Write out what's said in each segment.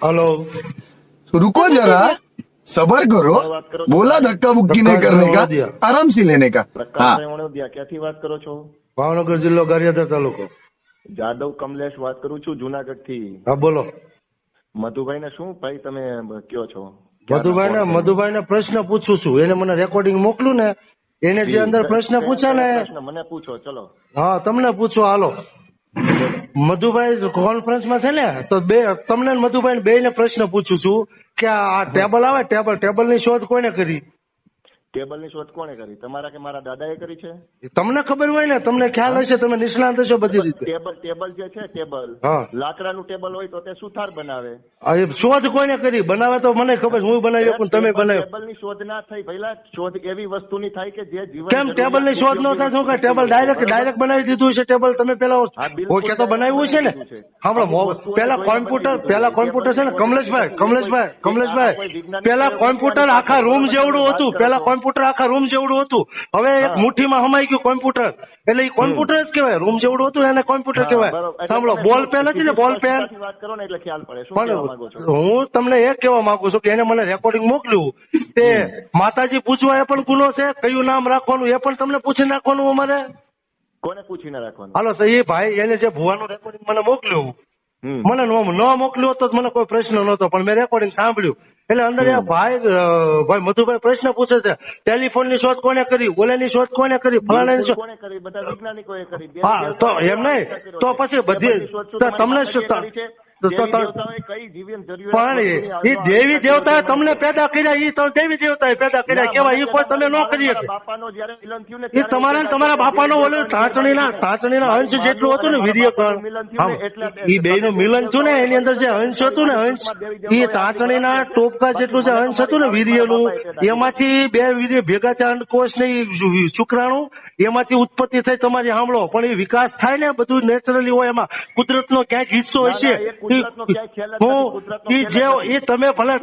Hello. रुको जरा, सबर करो, बोला धक्का मुक्की नहीं करने का, आराम से लेने का। हाँ, પ્રકાશભાઈ વણોદિયા ક્યાંથી વાત કરો છો? ભાવનગર જિલ્લો ગારિયાધાર તાલુકો। જાદવ કમલેશ વાત કરું છું જુનાગઢ થી। હા બોલો। મધુભાઈ ને શું ભાઈ તમે કયો છો? મધુભાઈ ને પ્રશ્ન પૂછું છું, એને મને રેકોર્ડિંગ મોકલું ને, એને જે અંદર પ્રશ્ન પૂછ્યા ને, મને પૂછો ચલો। હા તમને પૂછો હાલો। મધુભાઈ કોન્ફરન્સ માં છે ને, તો તમને મધુભાઈ બે ને પ્રશ્ન પૂછું છું કે આ ટેબલ આવે, ટેબલ ની શોધ કોને કરી? ટેબલ ની શોધ કોને કરી? તમારા કે મારા દાદાએ કરી છે? તમને ખબર હોય ને, તમને ખ્યાલ હશે, તમે નિષ્ણાંત હશો બધી રીતે। ટેબલ જે છે, ટેબલ લાકડાનું ટેબલ હોય તો તે સુથાર બનાવે। શોધ કોને કરી? બનાવે તો મને ખબર, હું બનાવી પણ તમે બનાવ્યો। ટેબલ ની શોધ ના થઈ પહેલા, શોધ એવી વસ્તુની થાય કે જે જીવન કેમ ટેબલ ની શોધ ન થાય? શું કે ટેબલ ડાયરેક્ટ બનાવી દીધું છે ટેબલ? તમે પેલા ઓકે તો બનાવ્યું છે ને? સાંભળો, પેલા કોમ્પ્યુટર છે ને, કમલેશભાઈ પેલા કોમ્પ્યુટર આખા રૂમ જેવડું હતું, હવે એક મુઠ્ઠીમાં હમાઈ ગયું કોમ્પ્યુટર, એટલે એ કોમ્પ્યુટર જ કહેવાય, રૂમ જેવડું હતું એને કોમ્પ્યુટર કહેવાય। સાંભળો, બોલ પેન હતી ને, બોલ પેન, હું તમને એ કહેવા માંગુ છું કે એને મને રેકોર્ડિંગ મોકલ્યું, તે માતાજી પૂછવા એ પણ ગુનો છે, કયું નામ રાખવાનું એ પણ તમને પૂછી નાખવાનું અમારે? કોને પૂછીને રાખવાનું? હાલો એ ભાઈ, એને જે ભુવાનું રેકોર્ડિંગ મને મોકલ્યું, મને ન મોકલ્યું તો મને કોઈ પ્રશ્ન નહોતો, પણ મેં રેકોર્ડિંગ સાંભળ્યું, એટલે અંદર ભાઈ મધુભાઈ પ્રશ્ન પૂછે છે, ટેલિફોન ની શોધ કોને કરી, ઓલાની શોધ કોને કરી, ફલાણા ની શોધ કરી, બધા વૈજ્ઞાનિકોએ કરી। હા તો એમ નહીં, તો પછી બધી તમને પણ એ દેવી દેવતાએ તમને પેદા કર્યા, એ તો દેવી દેવતાએ પેદા કર્યા કેવાય, એ કોઈ તમે ન કરી શકે। એ તમારા બાપાનો ઓલો ટાંચણીના અંશ જેટલું હતું ને, વીર્યકણ, એ બે નું મિલન થયું ને, એની અંદર જે અંશ હતું ને, અંશ એ ટાંચણીના ટોપકા જેટલું જે અંશ હતું ને વીર્યનું, એમાંથી બે વીર્ય ભેગા થયા, અંડકોષ ને શુક્રાણુ, એમાંથી ઉત્પત્તિ થઈ તમારી। સાંભળો, પણ એ વિકાસ થાય ને, બધું નેચરલી હોય, એમાં કુદરતનો ક્યાંક હિસ્સો હશે, એ તમે ભલે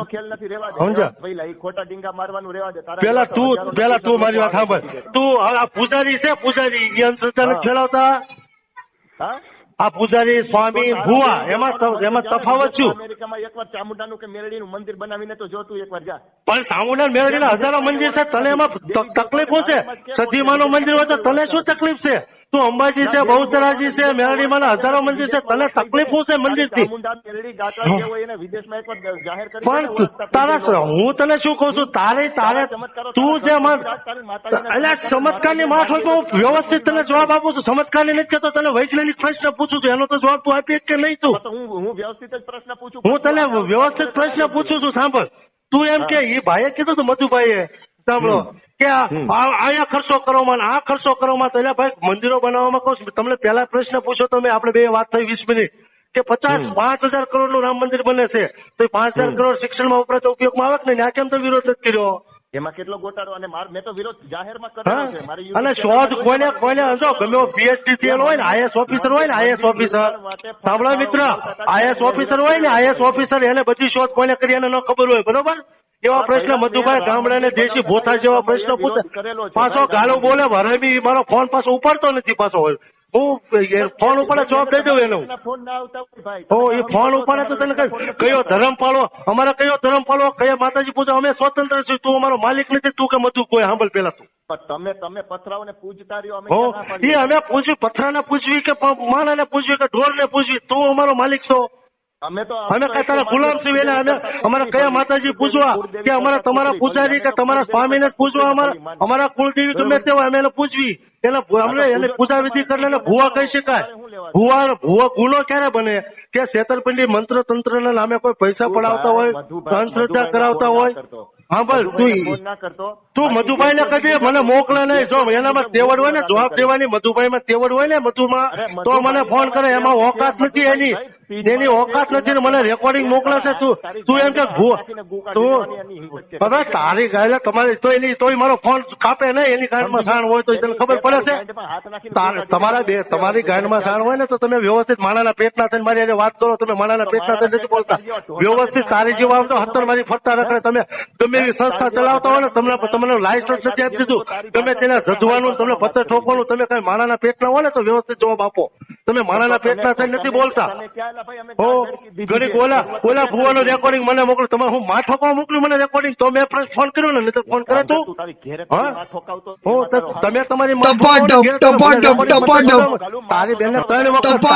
ખોટા ડીંગા મારવાનું રેવા દે। પેલા તું મારી વાત સાંભળ, તું આ પૂજારી છે, પૂજારી એ અંધશ્રદ્ધા નથી ફેલાવતા? આ પૂજારી, સ્વામી, ભુવા, એમાં તફાવત શું? અમેરિકામાં એકવાર ચામુંડાનું કે મેરડીનું મંદિર બનાવીને તો જોતું એકવાર જા। પણ ચામુંડા મેરડીના હજારો મંદિર છે, તને એમાં તકલીફો છે? સદીમાનું મંદિર હોય તો તને શું તકલીફ છે? તું અંબાજી છે, બહુચરાજી છે, મેરડીમાં હજારો મંદિર છે, તને તકલીફો છે મંદિર થી? પણ તારા, હું તને શું કઉ છું, તારે તું જે એટલે ચમત્કાર ની માઠ હોય તો વ્યવસ્થિત તને જવાબ આપું છું, ચમત્કાર ની નથી કહેતો, તને વૈજ્ઞાનિક પ્રશ્ન પૂછું છું, એનો તો જવાબ તું આપી કે નહીં? તું હું વ્યવસ્થિત પ્રશ્ન પૂછું, હું તને વ્યવસ્થિત પ્રશ્ન પૂછું છું, સાંભળ, તું એમ કે એ ભાઈએ કીધું તું, મધુભાઈએ, સાંભળો, કે અહીંયા ખર્ચો કરવામાં, આ ખર્ચો કરવામાં, તો એટલે ભાઈ મંદિરો બનાવવામાં કહું છું તમને, પેલા પ્રશ્ન પૂછો તમે, આપણે બે વાત થઈ 20 મિનિટ, કે 5,000 કરોડ નું રામ મંદિર બને છે, તો 5,000 કરોડ શિક્ષણમાં વપરાતો ઉપયોગમાં આવે કે નહીં? આ કેમ તો વિરોધ નથી કર્યો? એમાં કેટલો ગોટાળો, અને મેં તો વિરોધ જાહેરમાં કર્યો છે મારી। અને શોધ કોઈને જો ગમે પીએચડી થયેલો હોય ને, આઈએસ ઓફિસર હોય ને, આઈએસ ઓફિસર, સાંભળો મિત્ર, આઈએસ ઓફિસર હોય ને, આઈએસ ઓફિસર, એને બધી શોધ કોઈને કરી એને ન ખબર હોય, બરોબર? એવા પ્રશ્ન મધુભાઈ ગામડાને દેશી ભોથા જેવા પ્રશ્ન પૂછે, પાછો ગાળો બોલે, ભરામી મારો ફોન પાછો ઉપાડતો નથી, પાછો હું ફોન ઉપાડે જવાબ દઈ દઉં એનો। એ ફોન ઉપાડે તો તને કયો ધર્મ પાળો, અમારે કયો ધર્મ પાળો, કયા માતાજી પૂજા, અમે સ્વતંત્ર છીએ, તું અમારો માલિક નથી, તું કે મધુ કોઈ સાંભળ પેલા તું તમે પથરાઓને પૂજતા રહ્યો, અમે પૂછ્યું, પથરાને પૂછવી કે માણાને પૂછવી કે ઢોરને પૂછવી, તું અમારો માલિક છો? અમે કઈ તારા ગુલામ છીએ? એટલે અમે અમારા કયા માતાજી પૂછવા, કે અમારા તમારા પૂજારી કે તમારા સ્વામીને પૂછવા, અમારા કુળદેવી ગમે તે હોય અમે એને પૂછવી, એને પૂજા વિધિ કરીને ભુવા કહી શકાય? ભુવા ગુનો ક્યારે બને કે છેતરપિંડી, મંત્ર તંત્ર ના નામે કોઈ પૈસા પડાવતા હોય, અંધશ્રદ્ધા કરાવતા હોય? હા ભાઈ, તું મધુભાઈ ને કદી મને મોકલે નહીં, જો એનામાં તેવડ હોય ને જવાબ દેવાની, મધુભાઈ માં તેવડ હોય ને, મધુમાં, તો મને ફોન કરે, એમાં ઓકાત નથી એની ઓકાત નથી, મને રેકોર્ડિંગ મોકલે છે, તું એમ કે તું હવે તારી ગાય તમારી તો એની તોય મારો ફોન કાપે નહીં, એની ગાંઠમાં સાણ હોય તો તને ખબર પડે છે? તમારી ગાંઠમાં સાણ હોય ને તો તમે વ્યવસ્થિત માણાના પેટના થઈને મારી વાત કરો, તમે માણાના પેટના થઈને નથી બોલતા, વ્યવસ્થિત તારી જેવા આમ તો 17 મારી ફરતા રખડે, તમે ગમે એવી સંસ્થા ચલાવતા હોય ને તમને લાયસન્સ નથી આપી દીધું, તમે તેને જધવાનું, તમને પથ્થર ઠોકવાનું, તમે કઈ માણાના પેટના હોય ને તો વ્યવસ્થિત જવાબ આપો. તમે માણાના પેટના થઈને નથી બોલતા. હો ઘડીક ઓલા ભુવાનો રેકોર્ડિંગ મને મોકલો. તમે હું માં ઠોકવા મોકલું મને રેકોર્ડિંગ, તો મેં ફોન કર્યો ને, નહીં તો ફોન કરે તું. હો તમે તમારી તારી બેન 3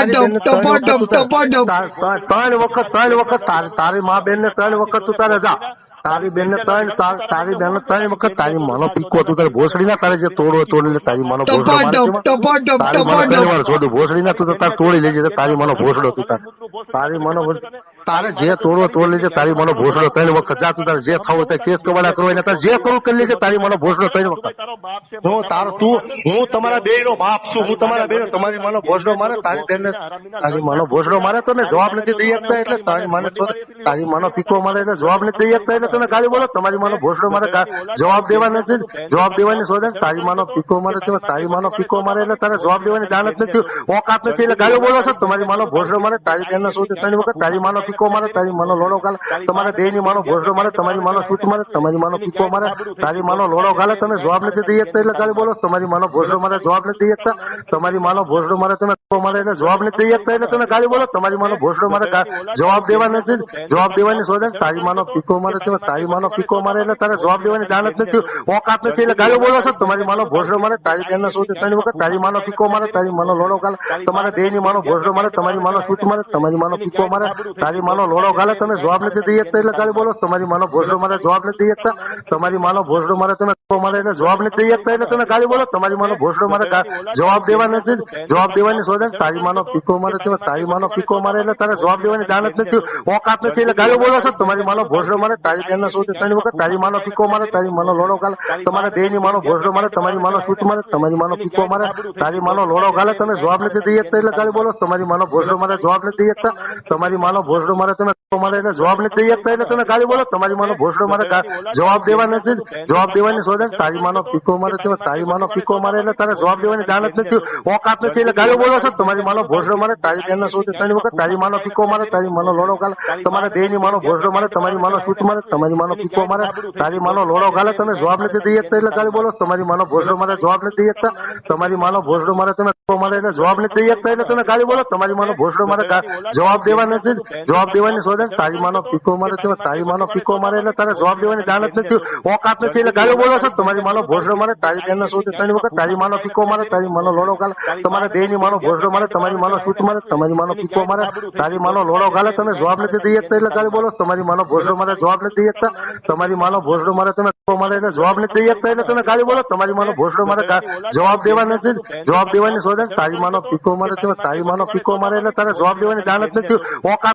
વખત તારી મા બેન ને 3 વખત તું તારે જા. તારી બેન ને 3 વખત તારી માનો પીકો તું તારે ભોસડી ના તારે જે તોડો તોડી તારી માનો છોડું ભોસડી ના તું તારે તોડી લેજે. તારી માનો ભોસડો તું તારી માનો તારે જે તોડવો તોડ લેજે. તારી માનો ભોસડો 3 વખત જા. તું તારે જે ખાવું તે કેસ કવાડા કરવા તારે જે કરવું કરી લેજે. તારી માનો ભોસડો 3 વખત. હું તમારા બે નો બાપ છું. હું તમારા બે તમારી માનો ભોસડો મારે, તારી બેન ને તારી માનો ભોસડો મારે તો ને જવાબ નથી દઈ શકતા, એટલે તારી માને તારી માનો પીકો મારે એટલે જવાબ નથી દઈ શકતા, એટલે તમે ગાલી બોલો. તમારી માનો ભોસડો મારે જવાબ દેવા નથી, જવાબ દેવાની શોધે. તારી માનો પીકો મારે તારી માનો પીકો મારે એટલે તારે જવાબ દેવાની જાણ જ નથી, ઓકાત નથી, એટલે ગાલી બોલો છો. તમારી માનો ભોસડો મારે, તારી બેન શોધે 3 વખત. તારી માનો પીકો મારે, તારી માનો લોડો ગાલે, તમારા દેહ ની માનો ભોસડો મારે, તમારી માનો સૂટ મારે, તમારી માનો પીકો મારે, તારી માનો લોડો ગાલે. તમે જવાબ નથી દઈ શકતા, એટલે ગાલી બોલો. તમારી માનો ભોસડો મારે જવાબ નથી દઈ શકતા, તમારી માનો ભોસડો મારે તમે મારે એટલે જવાબ નથી દઈ શકતા, એટલે તમે ગાલી બોલો. તમારી માનો ભોસડો મારે જવાબ દેવા નથી, જવાબ દેવાની શોધે. તારી માનો પીકો મારે, તારી માનો પીકો મારે એટલે તારે જવાબ દેવાની જાણ જ નથી, ઓકાત નથી, એટલે ગાલી બોલો છો. તમારી માનો ભોસડો મારે, તારી બેન શોધે 3 વખત. તારી માનો પીકો મારે, તારી માનો લોડો ગાલે, તમારા દેહ ની માનો ભોસડો મારે, તમારી માનો સૂટ મારે, તમારી માનો પીકો મારે, તારી માનો લોડો ગાલે. તમે જવાબ નથી દઈ શકતા, એટલે ગાલી બોલો. તમારી માનો ભોસડો મારે જવાબ નથી દઈ શકતા, તમારી માનો ભોસડો મારે તમે મારે એટલે જવાબ નથી દઈ શકતા, એટલે તમે ગાલી બોલો. તમારી માનો ભોસડો મારે જવાબ દેવા નથી, જવાબ દેવાની શોધે. તારી માનો પીકો મારે, તારી માનો પીકો મારે એટલે તારે જવાબ દેવાની જાણ જ નથી, ઓકાત નથી, એટલે ગાલી બોલો છો. તમારી માનો ભોસડો મારે, તારી બેન શોધે 3 વખત. તારી માનો પીકો મારે, તારી માનો લોડો ગાલે, તમારા દેહ ની માનો ભોસડો મારે, તમારી માનો સૂટ મારે, તમારી માનો પીકો મારે, તારી માનો લોડો ગાલે. તમે જવાબ નથી દઈ શકતા, એટલે ગાલી બોલો. તમારી માનો ભોસડો મારે જવાબ નથી દઈ શકતા, તમારી માનો ભોસડો મારે તમે મારે એટલે જવાબ નથી દઈ શકતા, એટલે તમે ગાલી બોલો. તમારી માનો ભોસડો મારે જવાબ દેવા નથી, જવાબ દેવાની શોધે. તારી માનો પીકો મારે, તારી માનો પીકો મારે એટલે તારે જવાબ દેવાની જાણ જ નથી, ઓકાત નથી, એટલે ગાલી બોલો છો. તમારી માનો ભોસડો મારે, તારી બેન શોધે 3 વખત. તારી માનો પીકો મારે, તારી માનો લોડો ગાલે, તમારા દેહ ની માનો ભોસડો મારે, તમારી માનો સૂટ મારે, તમારી માનો પીકો મારે, તારી માનો લોડો ગાલે. તમે જવાબ નથી દઈ શકતા, એટલે ગાલી બોલો. તમારી માનો ભોસડો મારે જવાબ નથી દઈ શકતા, તમારી માનો ભોસડો મારે તમે મારે એટલે જવાબ નથી દઈ શકતા, એટલે તમે ગાલી બોલો. તમારી માનો ભોસડો મારે જવાબ દેવા નથી, જવાબ દેવાની શોધે. તારી માનો પીકો મારે, તારી માનો પીકો મારે એટલે તારે જવાબ દેવાની જાણ જ નથી, ઓકાત નથી, એટલે ગાલી બોલો છો. તમારી માનો ભોસડો મારે, તારી બેન શોધે 3 વખત. તારી માનો પીકો મારે, તારી માનો લોડો ગાલે, તમારા દેહ ની માનો ભોસડો મારે, તમારી માનો સૂટ મારે, તમારી માનો પીકો મારે, તારી માનો લોડો ગાલે. તમે જવાબ નથી દઈ શકતા, એટલે ગાલી બોલો. તમારી માનો ભોસડો મારે જવાબ નથી દઈ શકતા, તમારી માનો ભોસડો મારે તમે મારે એટલે જવાબ નથી દઈ શકતા, એટલે તમે ગાલી બોલો. તમારી માનો ભોસડો મારે જવાબ દેવા નથી, જવાબ દેવાની શોધે. તારી માનો પીકો મારે, તારી માનો પીકો મારે એટલે તારે જવાબ દેવાની જાણ જ નથી, ઓકાત